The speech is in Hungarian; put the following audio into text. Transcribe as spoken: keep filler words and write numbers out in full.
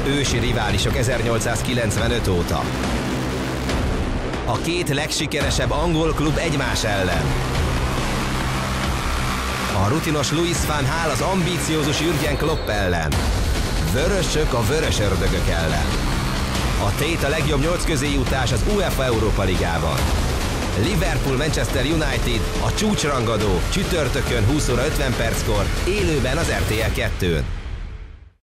ősi riválisok ezernyolcszázkilencvenöt óta. A két legsikeresebb angol klub egymás ellen. A rutinos Louis van Gaal az ambíciózus Jürgen Klopp ellen. Vörösök a vörös ördögök ellen. A tét a legjobb nyolc közé jutás az UEFA Európa Ligában. Liverpool-Manchester United a csúcsrangadó csütörtökön húsz óra ötven perckor élőben az er té el kettőn.